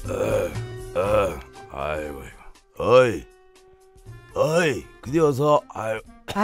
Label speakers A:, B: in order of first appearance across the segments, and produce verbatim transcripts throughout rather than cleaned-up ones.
A: 어, 어, 아이고, 어이, 어이, 그디 어서, 아유.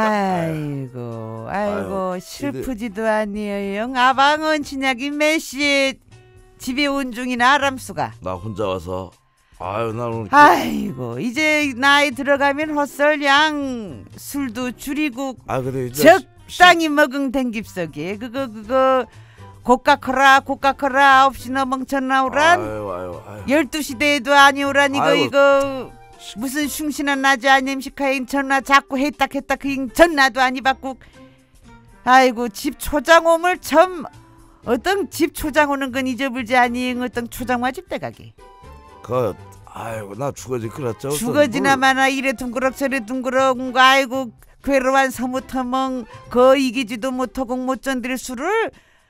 B: 아이고, 아이고,
A: 아유,
B: 슬프지도 아니에요. 아방은 진약이 몇시 집에 온 중이나 아람수가.
A: 나 혼자 와서, 아유, 나 오늘.
B: 아이고, 이제 나이 들어가면 헛설양 술도 줄이고.
A: 아, 근데 이제
B: 적당히 먹은 댕깁석에 그거 그거 고가커라 고가커라 아홉 시나 멍천 나오란.
A: 아유, 아유, 아유.
B: 열두 시 대에도 아니오란 이거
A: 아이고.
B: 이거 무슨 흉신한 낮에 아님식하인 전화 자꾸 했다 했다 그잉 전화도 아니 받고. 아이고 집 초장 오물 참 어떤 집 초장 오는 건 잊어불지 아니잉 어떤 초장화 집 대가게.
A: 그, 아이고, 나 죽어지 그랬죠.
B: 죽어지나 마나 이래 둥그럭 저래 둥그럭 아이고 괴로운 서무터멍 거 이기지도 못하고 못 견딜 술을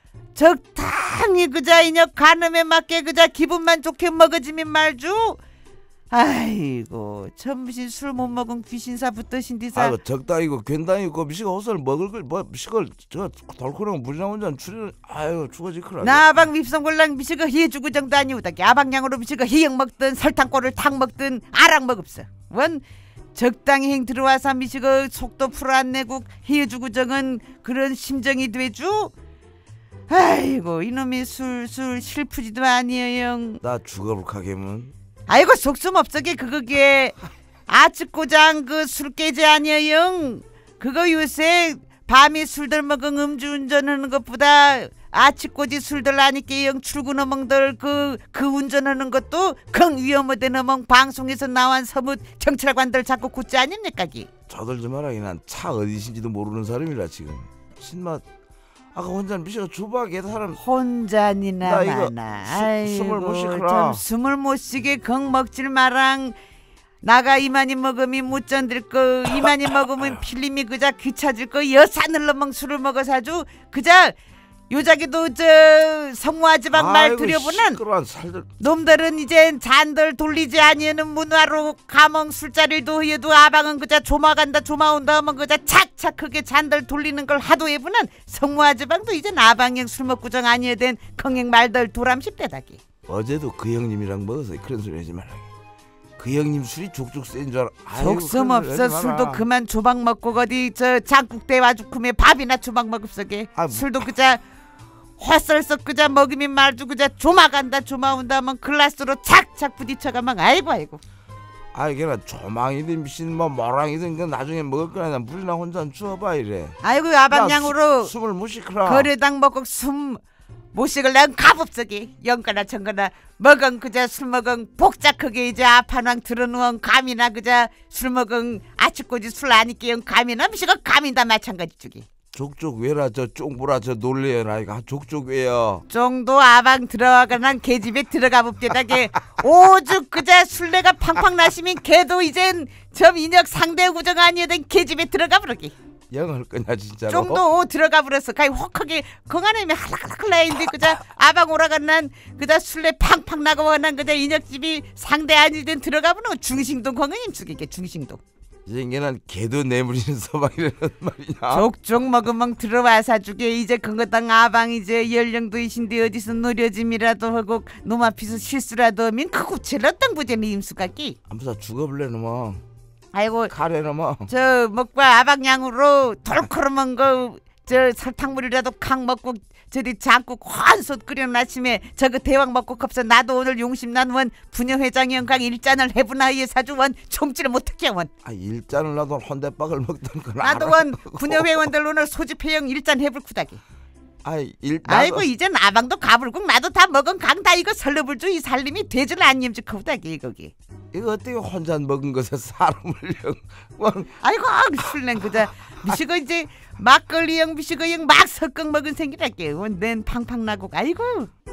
B: 적당히 그자 인혁 간음에 맞게 그자 기분만 좋게 먹어지면 말주. 아이고 점심 술 못 먹은 귀신사 붙드신디사.
A: 아이고 적당히고 괜당히고 미식가 옷을 먹을 걸뭐 미식을 저 돌코랑 물이나 혼자 추리. 아이고 죽어지 그래.
B: 나방 밉성골랑 미식가 해주고 정도 아니오다. 아방양으로 미식가 희영 먹든 설탕골을 탕 먹든 아랑 먹읍서. 원 적당히 행 들어와서 미식가 속도 풀어 안 내고 해주고 정은 그런 심정이 되주. 아이고 이놈이 술술 슬프지도 아니에요.
A: 나 죽어볼까게면.
B: 아이고 속숨 없어게 그거게 아츠고장 그 술깨지 아니에요. 그거 요새 밤에 술들 먹은 음주운전하는 것보다 아치꼬지 술들 아니께 영 출근 어멍들 그, 그 운전하는 것도 강 위험하다는 어멍 방송에서 나온 서뭇 경찰관들 자꾸 굳지 아닙니까 기.
A: 저들지 마라. 난 차 어디신지도 모르는 사람이라 지금 신맛. 아까 혼자 미식가 주방에 사람
B: 혼자니나
A: 이거
B: 마나.
A: 수-
B: 아이고
A: 숨을 못 쉬거라.
B: 참 숨을 못 쉬게 경 먹질 마랑. 나가 이만히 먹으면 못 견딜 거 이만히 먹으면 필름이 그자 귀찮을 거 여산을 넘멍 술을 먹어서 아주 그자 요자기도 저 성모아지방 말 들여보는
A: 시끄러운 살들.
B: 놈들은 이제 잔들 돌리지 아니하는 문화로 가멍 술자리도 해도 아방은 그자 조마간다 조마온다 하면 그자 착착 크게 잔들 돌리는 걸 하도 해보는 성모아지방도 이제 아방형 술 먹고 정 아니야 된 긍행 말들 도람십 대다기.
A: 어제도 그 형님이랑 먹어서 그런 소리 하지 말라. 그 형님 술이 족족 센 줄 알아. 아이고,
B: 속셈
A: 그런 소리
B: 없어.
A: 하지 마라.
B: 술도 그만 조박 먹고 어디 저 장국대 와주쿠에 밥이나 조박 먹읍서게.
A: 아,
B: 술도 그자 헛설석 그자 먹으면 말주 그자 조마간다 조마온다 하면 글라스로 착착 부딪혀가면 아이고 아이고.
A: 아이 걔나 조망이든 미신 뭐 모랑이든 그 나중에 먹을 거야. 난 물이나 혼자 주워봐 이래.
B: 아이고 아방양으로
A: 숨을 못 쉬크라.
B: 거래당 먹고 숨 못식을 난 갑업석이 영가나 청가나 먹은 그자 술 먹은 복잡하게 이제 아판왕 들어누운 감이나 그자 술 먹은 아치꼬지 술 아니께 영 감이나 미식은 감이다 마찬가지 쪽이.
A: 족족 왜라 저 쫑보라 저 놀래라 이거 족족 왜요.
B: 정도 아방 들어가난 개집에 들어가 봅디다게 오죽 그자 술래가 팡팡 나시면 걔도 이젠 점 인혁 상대 구정 아니어된 개집에 들어가 버리기.
A: 영할 거냐 진짜로.
B: 정도 오 들어가 버렸어. 가히 혹하게 건강하면 할라할라할라인데 그자 아방 오라간 난 그자 술래 팡팡 나고 난 그자 인혁집이 상대 아니든 들어가 보는 중심동 건강님 죽이게 중심동.
A: 이제는 개도 내물리는 서방이라는 말이냐.
B: 족족 먹으면 들어와서 주게 이제 그거당 아방 이제 연령도이신데 어디서 노려짐이라도 하고 놈 앞에서 실수라도 하면 크고 칠렀던 부제는 임수가기.
A: 아무사 죽어볼래 놈아.
B: 아이고
A: 가래 놈아.
B: 저 먹과 아방양으로 덜커름한 거 저 설탕물이라도 강 먹고 저리 장국 환솥 끓여놓은 아침에 저거 대왕 먹고 컵서 나도 오늘 용심난 원 부녀회장이 영강 일잔을 해부나 이에 사주 원 총지를 못할게 원.
A: 아 일잔을 나도 혼대박을 먹던 건
B: 나도
A: 알아.
B: 원 부녀회원들 오늘 소집회영 일잔 해볼 쿠다기.
A: 아이 일
B: 아이고 이젠 아방도 가불국 나도 다 먹은 강다 이거 설러불주 이 살림이 되질 않님지 커다기 거기.
A: 이거 어떻게 혼자 먹은 것에 사람을 영.
B: 아이고 술랭 그자 미식어 이제 막걸리형 미식어형 막 섞어 먹은 생기랄게. 낸 팡팡 나고 아이고.